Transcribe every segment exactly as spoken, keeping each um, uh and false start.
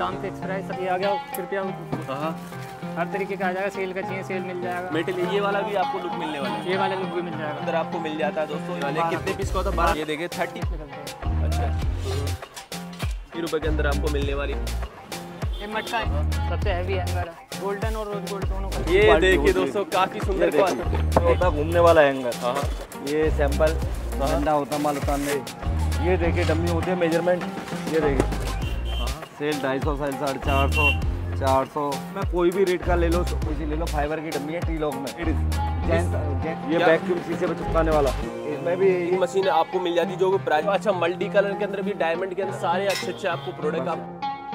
एकदम fix price. ये आ गया कृपया, हाँ हर तरीके का आ जाएगा। सेल का चाहिए सेल मिल जाएगा। मेटल ये वाला भी आपको लुक मिलने वाला है, ये वाला लुक भी मिल जाएगा। अंदर आपको मिल जाता है दोस्तों। वाले कितने पीस का होता है? बारह। ये देखिए थर्टी। अच्छा अस्सी रुपये के अंदर आपको मिलने वाली। ये मटका है, सबसे हैवी हैंगर है, गोल्डन और रोज गोल्ड दोनों का। ये देखिए दोस्तों काफी सुंदर क्वालिटी होता घूमने वाला हैंगर। हाँ ये सैंपल ठंडा होता माल उतारने। ये देखिए डमी होती है मेजरमेंट। ये देखिए सेल ढाई सौ सेल साढ़े चार सौ चार सौ मैं कोई भी रेट का ले लो, इसी ले लो। फाइबर की डमी है टी लॉक में। ये वैक्यूम शीशे पे चिपकाने वाला, इसमें भी ये मशीन आपको मिल जाती है जो प्राइस। अच्छा मल्टी कलर के अंदर भी, डायमंड के अंदर सारे अच्छे अच्छे आपको प्रोडक्ट आप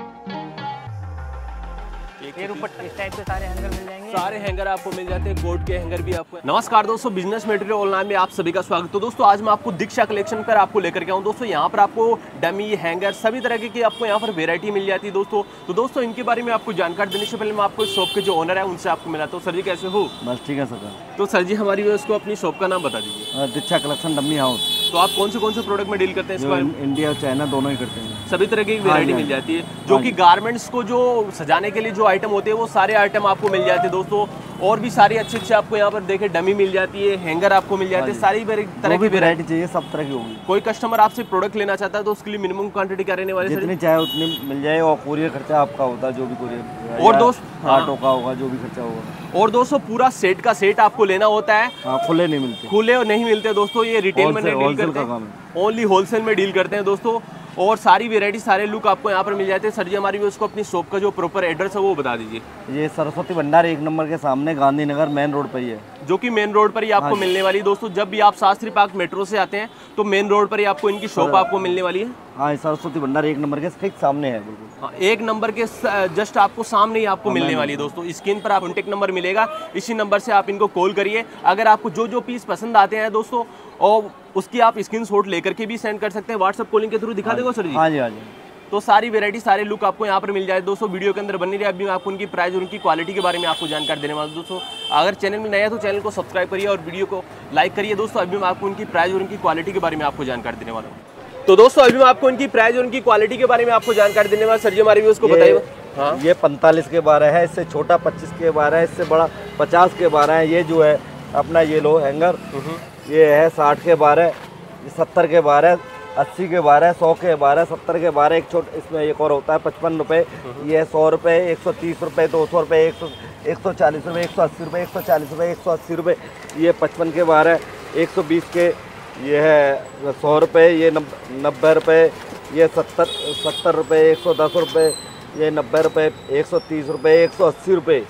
ये ऊपर इस टाइप के सारे हैंगर मिल जाएंगे। सारे हैंगर आपको मिल जाते हैं, गोल्ड के हैंगर भी आपको। नमस्कार दोस्तों, बिजनेस मटेरियल ऑनलाइन में आप सभी का स्वागत। तो दोस्तों आज मैं आपको दीक्षा कलेक्शन पर आपको लेकर के आऊँ। दोस्तों यहाँ पर आपको डमी हैंगर सभी तरह की आपको यहाँ पर वेरायटी मिल जाती है दोस्तों। तो दोस्तों इनके बारे में आपको जानकारी देने से पहले मैं आपको शॉप के जो ओनर है उनसे आपको मिलाता हूँ। सर जी कैसे हो? बस ठीक है सर। तो सर जी हमारी को अपनी शॉप का नाम बता दीजिए। Diksha collection dummy house. तो आप कौन से कौन से प्रोडक्ट में डील करते हैं? इसमें इंडिया और चाइना दोनों ही करते हैं। सभी तरह की वेरायटी मिल जाती है, जो कि गारमेंट्स को जो सजाने के लिए जो आइटम होते हैं वो सारे आइटम आपको मिल जाते हैं दोस्तों। और भी सारी अच्छे अच्छे आपको यहाँ पर देखे डमी मिल जाती है, हैंगर आपको मिल जाते हैं, सारी तरह की वेरायटी चाहिए सब तरह की होगी। कोई कस्टमर आपसे प्रोडक्ट लेना चाहता है तो उसके लिए मिनिमम क्वांटिटी क्या रहने वाली है? जितनी चाहे उतनी मिल जाए, और कोरियर खर्चा आपका होता है जो भी कोरियर। और दोस्त ऑटो का होगा, जो भी खर्चा होगा। और दोस्तों पूरा सेट का सेट आपको लेना होता है। हाँ, खुले नहीं मिलते, खुले नहीं मिलते दोस्तों। ये रिटेल में डील करते हैं, ओनली होलसेल में डील करते हैं दोस्तों। और सारी वेरायटी सारे लुक आपको यहाँ पर मिल जाते हैं। सर जी हमारी उसको अपनी शॉप का जो प्रॉपर एड्रेस है वो बता दीजिए। ये सरस्वती भंडार एक नंबर के सामने गांधीनगर मेन रोड पर ही है, जो कि मेन रोड पर ही आपको मिलने वाली है दोस्तों। जब भी आप शास्त्री पार्क मेट्रो से आते हैं तो मेन रोड पर ही आपको इनकी शॉप आपको मिलने वाली है। हाँ, सरस्वती भंडार एक नंबर के ठीक सामने है बिल्कुल। हाँ, एक नंबर के जस्ट आपको सामने ही आपको मिलने वाली है दोस्तों। स्क्रीन पर आप कॉन्टेक्ट नंबर मिलेगा, इसी नंबर से आप इनको कॉल करिए। अगर आपको जो जो पीस पसंद आते हैं दोस्तों, और उसकी आप स्क्रीनशॉट लेकर के भी सेंड कर सकते हैं। व्हाट्सएप कॉलिंग के थ्रू दिखा देगा सर जी। हाँ जी हाँ जी। तो सारी वेरायटी सारे लुक आपको यहाँ पर मिल जाए दोस्तों। वीडियो के अंदर बनी रही, अभी मैं आपको उनकी प्राइस और उनकी क्वालिटी के बारे में आपको जानकारी देने वाला हूँ दोस्तों। अगर चैनल में नया है तो चैनल को सब्सक्राइब करिए और वीडियो को लाइक करिए दोस्तों। अभी मैं आपको उनकी प्राइस और उनकी क्वालिटी के बारे में आपको जानकारी देने वाला हूँ। तो दोस्तों अभी मैं आपको उनकी प्राइस और उनकी क्वालिटी के बारे में आपको जानकारी देने वाला। सर जी हमारे व्यूअर्स को बताइए। हाँ, ये पैंतालीस के बारह है, इससे छोटा पच्चीस के बारह है, इससे बड़ा पचास के बारह है। ये जो है अपना ये लो हैंगर, ये है साठ के बारह, सत्तर के बारह, अस्सी के बारह, सौ के बारह, सत्तर के बारह। एक छोट इसमें एक और होता है पचपन रुपये, ये सौ रुपये, एक सौ तीस रुपये, दो सौ रुपये, एक सौ एक सौ चालीस रुपये, एक सौ अस्सी रुपये, एक सौ चालीस रुपये, एक सौ अस्सी रुपये। ये पचपन के बारह, एक सौ बीस के ये है सौ रुपये, ये नब्बे रुपये, ये सत्तर सत्तर रुपये, एक सौ दस रुपये, ये नब्बे रुपये, एक सौ तीस रुपये, एक सौ अस्सी रुपये।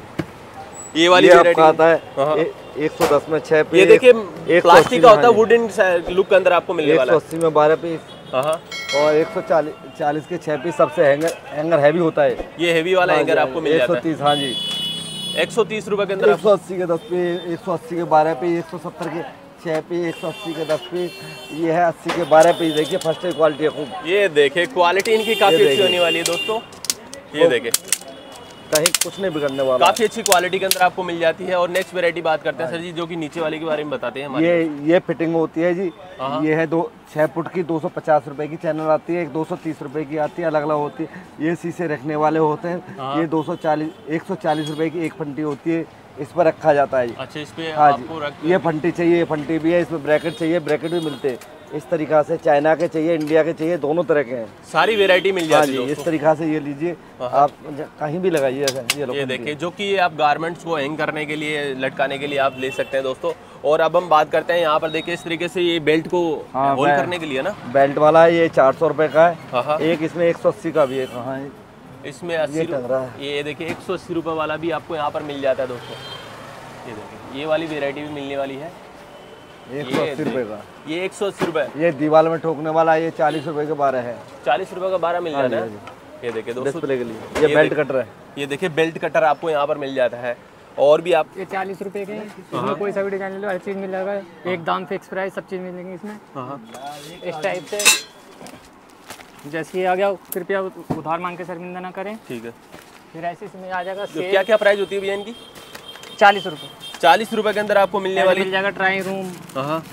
ये वाली आपका आता है एक सौ दस में छह पीस। ये देखिए प्लास्टिक का होता है, वुडन लुक के अंदर आपको मिलने वाला है। एक सौ अस्सी में बारह पीस और एक सौ चालीस चालीस के छह पीस। सबसे हैंगर हैंगर हैवी होता है, ये हैवी वाला हैंगर आपको मिल जाता है। एक सौ तीस। हाँ जी, एक सौ तीस रुपए के अंदर। एक सौ अस्सी के दस पीस, एक सौ अस्सी के बारह पीस, एक सौ सत्तर के छह पीस, एक सौ अस्सी के दस पीस। ये है अस्सी के बारह पीस। देखिए फर्स्ट क्वालिटी है खूब। ये देखिए क्वालिटी इनकी काफी अच्छी होने वाली है दोस्तों। ये देखिए कहीं कुछ नहीं बिगड़ने वाला, काफी अच्छी क्वालिटी के अंदर आपको मिल जाती है। और नेक्स्ट वैरायटी बात करते हैं सर जी, जो कि नीचे वाले के बारे में बताते हैं। ये ये फिटिंग होती है जी। ये है दो छः फुट की, दो सौ पचास रुपए की चैनल आती है, एक दो सौ तीस रुपए की आती है, अलग अलग होती है। ये शीशे रखने वाले होते हैं। ये दो सौ चालीस एक सौ चालीस रुपए की एक फंटी होती है, इस पर रखा जाता है। अच्छा, इस पे हाँ आपको रख... ये फंटी चाहिए, ये फंटी भी है, इसमें ब्रैकेट चाहिए, ब्रैकेट भी मिलते हैं। इस तरीका से चाइना के चाहिए, इंडिया के चाहिए, दोनों तरह के हैं। सारी वेरायटी मिल जाती है। इस तरीका से ये लीजिए, आप कहीं भी लगाइए। ये देखिए जो कि आप गारमेंट्स को हैंग करने के लिए, लटकाने के लिए आप ले सकते हैं दोस्तों। और अब हम बात करते हैं यहाँ पर देखिए इस तरीके से ये बेल्ट को होल्ड करने के लिए ना, बेल्ट वाला है। ये चार सौ रुपए का है। एक इसमें एक सौ अस्सी का भी है। कहाँ है इसमें? अस्सी रुपये। ये देखिए एक सौ अस्सी रुपये वाला भी आपको यहाँ पर मिल जाता है दोस्तों। ये देखिए ये वाली वेरायटी भी मिलने वाली है, एक सौ अस्सी रुपये का। ये एक सौ अस्सी रुपये। ये दीवार में ठोकने वाला, ये चालीस रुपये के बारह है। चालीस रुपये का बारह मिल जाता है। ये देखिए दोस्तों डिस्प्ले के लिए। ये बेल्ट कटर है। ये देखिए बेल्ट कटर आपको यहाँ पर मिल जाता है। और भी आप ये चालीस रुपए के हैं, इसमें कोई सा भी डिजाइन ले लो, हर चीज़ मिल जाएगा। एक दाम फिक्स प्राइस, सब चीज़ मिलेंगी इसमें। इस टाइप से जैसे ये आ गया, कृपया उधार मांग के शर्मिंदा ना करें। ठीक है। फिर ऐसे इसमें आ जाएगा। क्या क्या प्राइस होती है भैया इनकी? चालीस रुपये। चालीस रुपए के अंदर आपको मिलने वाली मिल जाएगा ट्राई रूम। हाँ,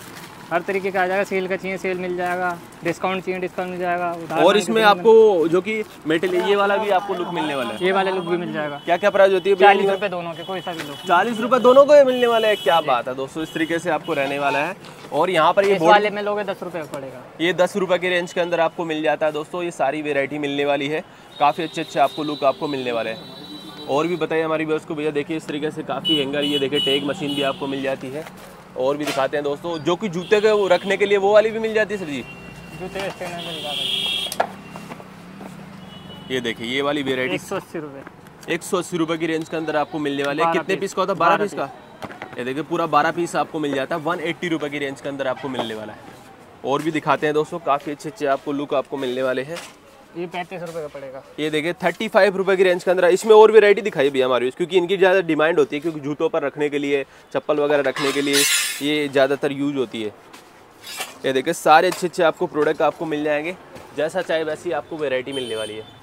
हर तरीके का आ जाएगा। सेल का चाहिए सेल मिल जाएगा, डिस्काउंट चाहिए डिस्काउंट मिल जाएगा। उधार और इसमें आपको जो कि मेटल ये वाला भी आपको लुक मिलने वाला है, ये वाले लुक भी मिल जाएगा। क्या क्या प्राइस होती है? चालीस रुपये दोनों के, कोई सा भी लो। चालीस रुपये दोनों को ये मिलने वाला है। क्या बात है दोस्तों, इस तरीके से आपको रहने वाला है। और यहाँ पर ये इस वाले में लोगे दस रुपये का पड़ेगा। ये दस रुपये के रेंज के अंदर आपको मिल जाता है दोस्तों। ये सारी वेराइटी मिलने वाली है, काफ़ी अच्छे अच्छे आपको लुक आपको मिलने वाले हैं। और भी बताइए हमारी व्यूअर्स को भैया, देखिए इस तरीके से काफ़ी हैंगर, ये देखिए टैग मशीन भी आपको मिल जाती है। और भी दिखाते हैं दोस्तों, जो कि जूते के वो रखने के लिए वो वाली भी मिल जाती है सर जी। जूते स्टैंड मिल जाएगा। ये देखिए ये वाली वेराइटी एक सौ अस्सी रुपये एक सौ अस्सी रुपये की रेंज के अंदर आपको मिलने वाले हैं। कितने पीस का होता है? बारह पीस का। ये देखिए पूरा बारह पीस आपको मिल जाता है। वन एट्टी रुपये की रेंज के अंदर आपको मिलने वाला है। और भी दिखाते हैं दोस्तों, काफ़ी अच्छे अच्छे आपको लुक आपको मिलने वाले हैं। ये पैंतीस रुपये का पड़ेगा। ये देखिए थर्टी फाइव रुपये की रेंज के अंदर। इसमें और वेराइटी दिखाई भी हमारी, क्योंकि इनकी ज़्यादा डिमांड होती है, क्योंकि जूतों पर रखने के लिए, चप्पल वगैरह रखने के लिए ये ज़्यादातर यूज होती है। ये देखिए सारे अच्छे अच्छे आपको प्रोडक्ट आपको मिल जाएंगे, जैसा चाहे वैसी आपको वेराइटी मिलने वाली है।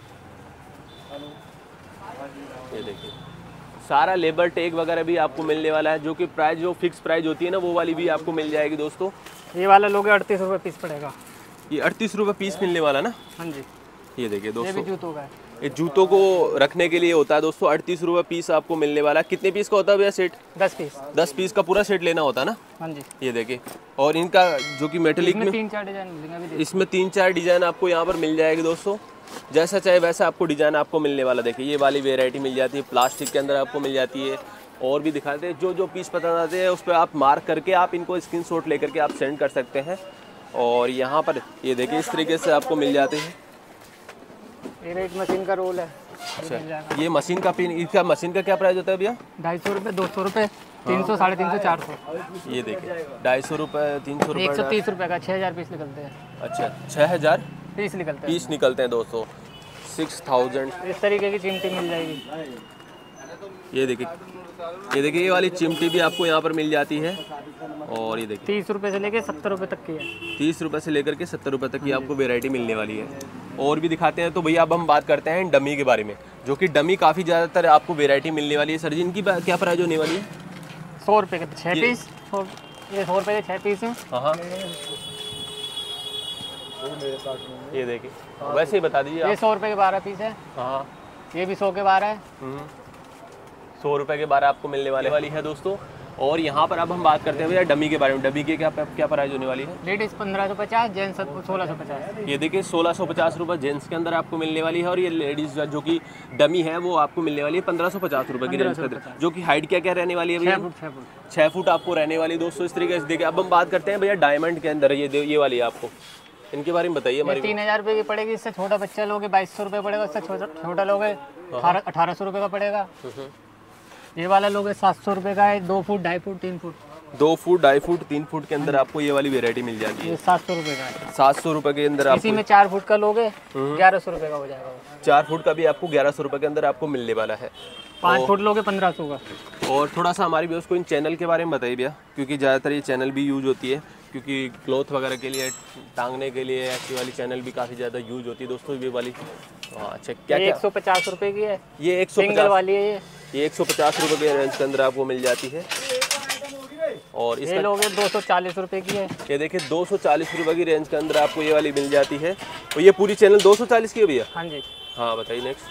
ये देखिए सारा लेबर टैग वगैरह भी आपको मिलने वाला है, जो कि प्राइस जो फिक्स प्राइस होती है ना, वो वाली भी आपको मिल जाएगी दोस्तों। ये वाला लोगे अड़तीस रुपये पीस पड़ेगा। ये अड़तीस रुपये पीस मिलने वाला ना? हाँ जी। ये देखिए ये दोस्तों, भी जूतों का है। ये जूतों को रखने के लिए होता है दोस्तों। अड़तीस रुपये पीस आपको मिलने वाला है। कितने पीस का होता है भैया सेट? दस पीस। दस पीस का पूरा सेट लेना होता है ना? हाँ जी। ये देखिए, और इनका जो कि मेटेलिक में तीन चार डिजाइन मिलेंगे। इसमें तीन चार डिज़ाइन आपको यहाँ पर मिल जाएगी दोस्तों, जैसा चाहे वैसा आपको डिज़ाइन आपको मिलने वाला। देखिए ये वाली वेराइटी मिल जाती है, प्लास्टिक के अंदर आपको मिल जाती है। और भी दिखाते हैं, जो जो पीस पसंद आते हैं उस पर आप मार्क करके आप इनको स्क्रीनशॉट लेकर के आप सेंड कर सकते हैं। और यहाँ पर ये देखिए इस तरीके से आपको मिल जाते हैं। ये रेट मशीन का रोल है। अच्छा, ये मशीन का पिन, इसका मशीन का क्या प्राइस होता है भैया? ढाई सौ रुपये, दो सौ रुपये, तीन सौ, साढ़े तीन सौ, चार सौ। ये देखिए ढाई सौ रुपये, तीन सौ रुपये, एक सौ तीस रुपये का छः हज़ार पीस निकलते हैं। अच्छा, छः हज़ार पीस निकलते हैं। पीस निकलते हैं दोस्तों, सिक्स थाउजेंड। इस तरीके की चिमटी मिल जाएगी। ये देखिए ये देखिए ये वाली चिमटी भी आपको यहाँ पर मिल जाती है। और ये देखिए तीस रुपये से लेके सत्तर रुपये तक की है। तीस रुपये से लेकर के सत्तर रुपये तक की आपको वेराइटी मिलने वाली है। और भी दिखाते हैं। तो भैया अब हम बात करते हैं डमी के बारे में, जो कि डमी काफ़ी ज़्यादातर आपको वेराइटी मिलने वाली है। सर जी इनकी क्या प्राइस होने वाली है? सौ रुपये के छः पीस। ये सौ रुपये के छः पीस हैं। हाँ, ये देखिए वैसे ही बता दीजिए। ये सौ रुपये के बारह पीस है। हाँ, ये भी सौ के बारह है। सौ रुपये के बारह आपको मिलने वाले वाली है दोस्तों। और यहाँ पर अब हम बात करते हैं भैया डमी के बारे में। डमी के क्या क्या प्राइस होने वाली है? लेडीज़ पंद्रह सौ पचास, जेंट्स सोलह सौ पचास। ये देखिए सोलह सौ पचास रुपये जेंट्स के अंदर आपको मिलने वाली है। और ये लेडीज़ जो कि डमी है वो आपको मिलने वाली है पंद्रह सौ पचास रुपये की रेंज के अंदर, जो कि हाइट क्या क्या रहने वाली है भैया? छः फुट छः फुट छः फुट आपको रहने वाली दोस्तों। इस तरीके से देखिए अब हम बात करते हैं भैया डायमंड के अंदर। ये ये वाली है आपको, इनके बारे में बताइए हमारी। तीन हज़ार रुपये की पड़ेगी। इससे छोटा बच्चा लोगे बाईस सौ रुपये पड़ेगा। इससे छोटा छोटा लोगे अठारह अठारह सौ रुपये का पड़ेगा। ये वाला लोगे सात सौ रुपये का है। दो फुट, ढाई फुट, तीन फुट। दो फुट, ढाई फुट, तीन फुट के अंदर आपको ये वाली वेराइटी मिल जाती है। ये सात सौ रुपये का है। सात सौ रुपये के अंदर इसी में चार फुट का लोगे ग्यारह सौ रुपये का हो जाएगा। चार फुट का भी आपको ग्यारह सौ रुपये के अंदर आपको मिलने वाला है। पाँच फुट लोगे पंद्रह सौ का। और थोड़ा सा हमारी व्यूअर्स को इन चैनल के बारे में बताइए भैया, क्योंकि ज़्यादातर ये चैनल भी यूज होती है, क्योंकि क्लॉथ वगैरह के लिए टांगने के लिए ऐसी वाली चैनल भी काफ़ी ज़्यादा यूज होती है दोस्तों। ये वाली अच्छा क्या क्या? एक सौ पचास रुपये की है। ये एक सौ सिंगल वाली है। ये ये एक सौ पचास रुपये के रेंज के अंदर आपको मिल जाती है। और ये लोगे दो सौ चालीस रुपये की है। ये देखिए दो सौ चालीस रुपये की रेंज के अंदर आपको ये वाली मिल जाती है। और ये पूरी चैनल दो सौ चालीस की है भैया? हाँ जी। हाँ बताइए नेक्स्ट।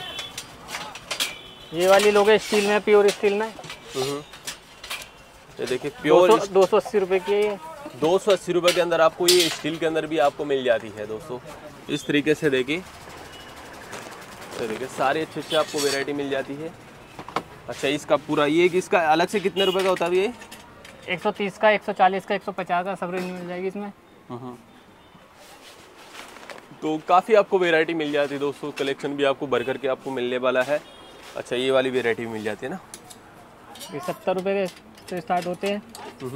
ये वाली लोगे स्टील में, प्योर स्टील में। ये देखिए प्योर दो सौ अस्सी रुपये की है। ये दो सौ अस्सी रुपये के अंदर आपको ये स्टील के अंदर भी आपको मिल जाती है दोस्तों। इस तरीके से देखिए, तो देखिए सारे अच्छे अच्छे आपको वेराइटी मिल जाती है। अच्छा इसका पूरा ये इसका अलग से कितने रुपए का होता है ये? एक सौ तीस का, एक सौ चालीस का, एक सौ पचास का, सब रेंज मिल जाएगी इसमें। तो काफ़ी आपको वेराइटी मिल जाती है दोस्तों। कलेक्शन भी आपको भर करके आपको मिलने वाला है। अच्छा ये वाली वेराइटी मिल जाती है ना? ये सत्तर रुपये से स्टार्ट होते हैं।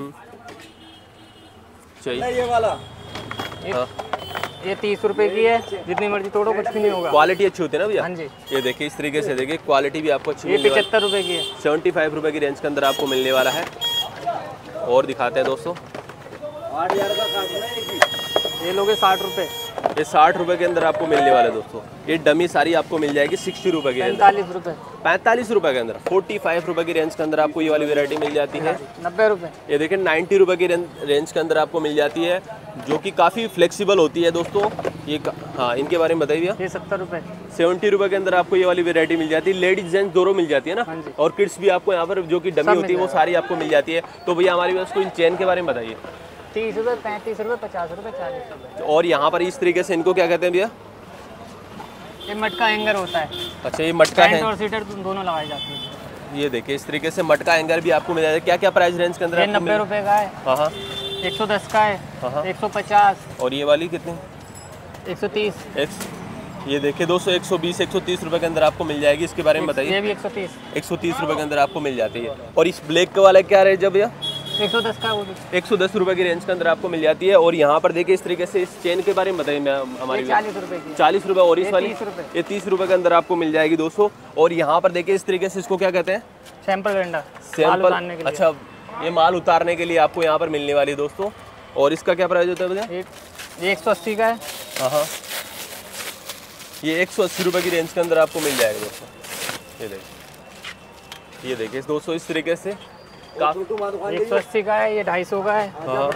चाहिए ये वाला ये, ये तीस रुपए की है। जितनी मर्जी तोड़ो कुछ भी नहीं होगा। क्वालिटी अच्छी होती है ना भैया? हाँ जी। ये देखिए इस तरीके से देखिए क्वालिटी भी आपको अच्छी ये मिलने वाली है। पचहत्तर रुपये की है। सेवेंटी फाइव रुपये की रेंज के अंदर आपको मिलने वाला है। और दिखाते हैं दोस्तों। आठ हजार का काटना है। ये लोगे साठ रुपये। ये साठ रुपए के अंदर आपको मिलने वाला है दोस्तों। ये डमी सारी आपको मिल जाएगी सिक्सटी रुपए के अंदर, पैंतालीस रुपए, पैंतालीस रुपए के अंदर, फोर्टी फाइव रुपए की रेंज के अंदर आपको ये वाली वेरायटी मिल जाती है। नब्बे रुपए, ये देखिए नाइन्टी रुपए की रेंज के अंदर आपको मिल जाती है, जो कि काफ़ी फ्लेक्सिबल होती है दोस्तों। ये हाँ, इनके बारे में बताइए भैया। ये सत्तर रुपए, सेवेंटी रुपए के अंदर आपको ये वाली वेरायटी मिल जाती है। लेडीज जेंट्स दोनों मिल जाती है ना, हाँ जी। और किड्स भी आपको यहाँ पर जो कि डमी होती है वो सारी आपको मिल जाती है। तो भैया हमारे पास को इन चेन के बारे में बताइए। तीस रुपए, पैंतीस रुपए, पचास रुपए, चालीस रुपए। और यहाँ पर इस तरीके से इनको क्या कहते हैं भैया? ये मटका हैंगर होता है। अच्छा, ये मटका है और सीटर दोनों लगाए जाते हैं। ये देखिए इस तरीके से मटका हैंगर भी आपको मिल जाएगा। क्या क्या प्राइस रेंज के अंदर? ये नब्बे रुपए का है, हाँ हाँ, एक सौ दस का है, हाँ। एक सौ पचास, और ये वाली कितनी? एक सौ तीस। एक ये देखिए दोस्तों एक सौ बीस एक सौ तीस रुपए के अंदर आपको मिल जाएगी। इसके बारे में बताइए। ये भी एक सौ तीस, एक सौ तीस रुपए के अंदर आपको मिल जाती है। और इस ब्लैक का वाला क्या रेंज है भैया? एक सौ दस का, वो भी एक सौ दस रुपए की रेंज के अंदर आपको मिल जाती है। और यहाँ पर देखिए इस तरीके से इस चेन के बारे में बताइए मैं हमारी चालीस रुपए की, चालीस रुपए। और इस ये वाली तीस रुपए। ये तीस रुपए के अंदर आपको मिल जाएगी दोस्तों। और यहाँ पर देखिए इस तरीके से इसको क्या कहते हैं? सैंपल डंडा, सैंपल। के लिए। अच्छा, ये माल उतारने के लिए आपको यहाँ पर मिलने वाली है दोस्तों। और इसका क्या प्राइस होता है भैया? ये एक सौ अस्सी का है। हाँ हाँ, ये एक सौ अस्सी रुपए की रेंज के अंदर आपको मिल जाएगा दोस्तों। ये देखिए, ये देखिए दोस्तों इस तरीके से एक सौ अस्सी का है, ये ढाई सौ का है, हाँ,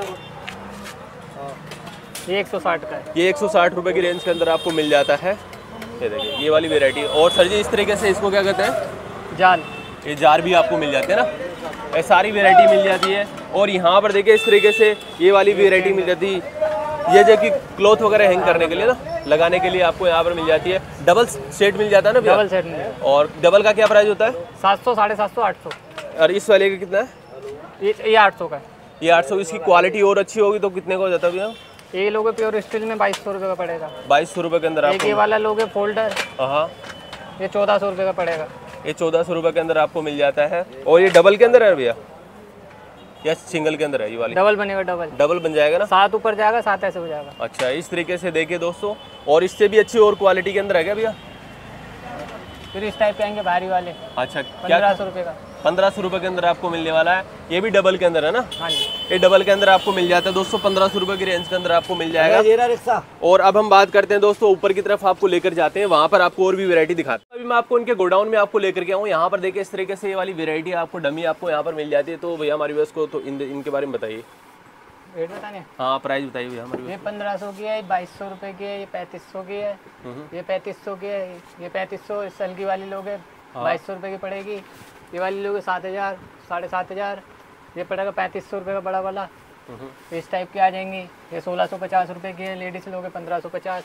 ये एक सौ साठ का है। ये एक सौ साठ रुपए की रेंज के अंदर आपको मिल जाता है। ये देखिए ये वाली वेरायटी। और सर जी इस तरीके से इसको क्या कहते हैं? जाल। ये जार भी आपको मिल जाते हैं ना, ये सारी वेरायटी मिल जाती है। और यहाँ पर देखिए इस तरीके से ये वाली वेरायटी मिल जाती है। ये जो कि क्लॉथ वगैरह हैंग करने के लिए ना, लगाने के लिए आपको यहाँ पर मिल जाती है। डबल सेट मिल जाता है ना भैया? डबल सेट में। और डबल का क्या प्राइस होता है? सात सौ, साढ़े सात सौ, आठ सौ। और इस वाले का कितना है? ये ये आठ सौ का है। ये आठ सौ। इसकी क्वालिटी और अच्छी होगी तो कितने का हो जाता है भैया? ये लोगे प्योर स्टील में बाईस सौ रुपये का पड़ेगा। बाईस सौ रुपये के अंदर एक आपको। ये वाला लोगे फोल्डर, हाँ, ये चौदह सौ रुपये का पड़ेगा। ये चौदह सौ रुपये के अंदर आपको मिल जाता है। और ये डबल के अंदर है भैया या सिंगल के अंदर है? ये वाली डबल बनेगा, डबल डबल बन जाएगा ना? सात ऊपर जाएगा, सात ऐसे हो जाएगा। अच्छा, इस तरीके से देखिए दोस्तों। और इससे भी अच्छी और क्वालिटी के अंदर है क्या भैया? फिर इस टाइप के आएंगे भारी वाले, अच्छा, पंद्रह क्या सौ रुपये का। पंद्रह सौ रुपये के अंदर आपको मिलने वाला है। ये भी डबल के अंदर है ना? हाँ जी, ये डबल के अंदर आपको मिल जाता है दोस्तों। पंद्रह सौ रुपये की रेंज के अंदर आपको मिल जाएगा। ये रहा रिक्शा। और अब हम बात करते हैं दोस्तों ऊपर की तरफ, आपको लेकर जाते हैं, वहाँ पर आपको और भी वैरायटी दिखाते हैं। अभी मैं आपको इनके गोडाउन में आपको लेकर के आऊँ। यहाँ पर देखिए इस तरीके से ये वाली वैरायटी आपको डमी आपको यहाँ पर मिल जाती है। तो भैया हमारी व्यवस्था को तो इन इनके बारे में बताइए। रेट बताने। हाँ, प्राइस बताइए भैया हमारी। ये पंद्रह सौ की है, ये बाईस सौ रुपये की है, ये पैंतीस सौ की है, ये पैंतीस सौ की है, ये पैंतीस सौ। इस हल्की वाली लोगे बाईस सौ रुपये की पड़ेगी। ये वाली लोगे सात हज़ार, साढ़े सात हज़ार। ये पड़ेगा पैंतीस सौ रुपये का बड़ा वाला। इस टाइप की आ जाएंगी। ये सोलह सौ पचास रुपये की है, लेडीज लोगे पंद्रह सौ पचास।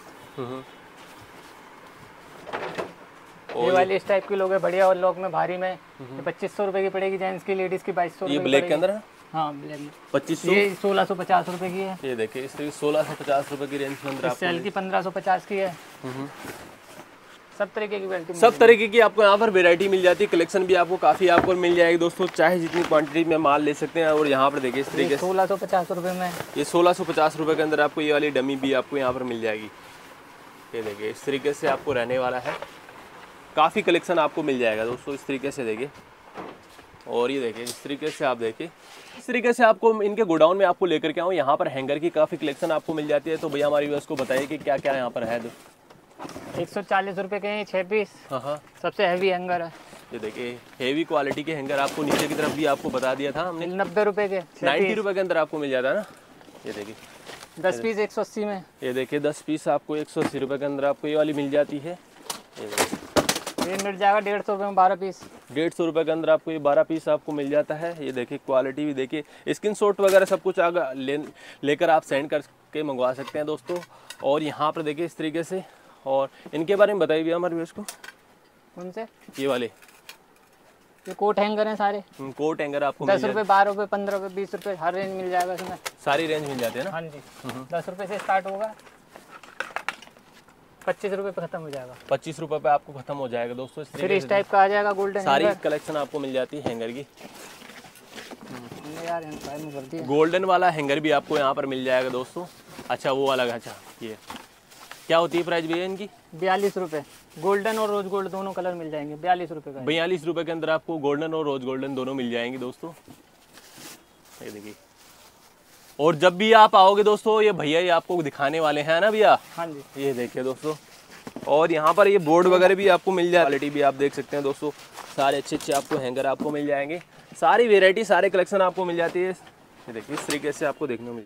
ये वाली इस टाइप की लोगे बढ़िया और लॉक में भारी में, ये पच्चीस सौ रुपये की पड़ेगी जेंट्स की, लेडीज़ की बाईस सौ। ये ब्लैक के अंदर है? हाँ, ब्लैक में पच्चीस सौ। ये सोलह सौ पचास रुपये की है। ये देखिए इस तरीके सोलह सौ पचास रुपये की रेंज के अंदर इससे हल्की पंद्रह सौ पचास की है। सब तरीके की वैरायटी, सब तरीके की आपको यहाँ पर वैरायटी मिल जाती है। कलेक्शन भी आपको काफ़ी आपको मिल जाएगी दोस्तों, चाहे जितनी क्वांटिटी में माल ले सकते हैं। और यहाँ पर देखिए इस तरीके से सोलह सौ पचास रुपये में, ये सोलह सौ पचास रुपये के अंदर आपको ये वाली डमी भी आपको यहाँ पर मिल जाएगी। ये देखिए इस तरीके से आपको रहने वाला है। काफ़ी कलेक्शन आपको मिल जाएगा दोस्तों इस तरीके से देखिए। और ये देखिए इस तरीके से आप देखिए, इस तरीके से आपको इनके गोडाउन में आपको लेकर के आऊँ। यहाँ पर हैंगर की काफ़ी कलेक्शन आपको मिल जाती है। तो भैया हमारी व्यवस्था को बताइए कि क्या क्या यहाँ पर है। एक सौ चालीस रुपये के हैं छः पीस। हाँ हाँ, सबसे हैवी हैंगर है। ये देखिए हेवी क्वालिटी के हैंगर आपको नीचे की तरफ भी आपको बता दिया था हमने। नब्बे रुपये के नाइन्टी रुपये के अंदर आपको मिल जाता है ना। ये देखिए दस पीस एक सौ अस्सी में। ये देखिए दस पीस आपको एक सौ अस्सी रुपये के अंदर आपको ये वाली मिल जाती है। ये देखिए ये मिल जाएगा डेढ़ सौ रुपये में बारह पीस। डेढ़ सौ रुपये के अंदर आपको ये बारह पीस आपको मिल जाता है। ये देखिए क्वालिटी भी देखिए, स्क्रीन शॉट वगैरह सब कुछ आगे ले लेकर आप सेंड करके मंगवा सकते हैं दोस्तों। और यहाँ पर देखिए इस तरीके से। और इनके बारे में बताइए भैया हमारे व्यूअर्स को। उनसे ये वाले ये कोट हैंगर हैं सारे। कोट हैंगर आपको दस रुपये, बारह रुपये, पंद्रह रुपये, बीस रुपये, हर रेंज मिल जाएगा इसमें। सारी रेंज मिल जाती है ना। हाँ जी, दस रुपये से स्टार्ट होगा, पच्चीस रुपये पे खत्म हो जाएगा। पच्चीस रुपये पे आपको खत्म हो जाएगा दोस्तों। इस फिर इस टाइप का आ जाएगा गोल्डन सारी कलेक्शन आपको मिल जाती है हैंगर की। यार कर दिया। गोल्डन वाला हैंगर भी आपको यहाँ पर मिल जाएगा दोस्तों। अच्छा वो वाला, अच्छा ये क्या होती है प्राइस भैया इनकी? बयालीस रुपये। गोल्डन और रोज गोल्ड दोनों कलर मिल जाएंगे, बयालीस रुपये का। बयालीस रुपये के अंदर आपको गोल्डन और रोज गोल्डन दोनों मिल जाएंगे दोस्तों। ये देखिए और जब भी आप आओगे दोस्तों, ये भैया ये आपको दिखाने वाले हैं ना भैया। हाँ जी, ये देखिए दोस्तों, और यहाँ पर ये बोर्ड वगैरह भी आपको मिल जाए, क्वालिटी भी आप देख सकते हैं दोस्तों। सारे अच्छे अच्छे आपको हैंगर आपको मिल जाएंगे, सारी वेराइटी सारे कलेक्शन आपको मिल जाती है। ये देखिए इस तरीके से आपको देखने को मिल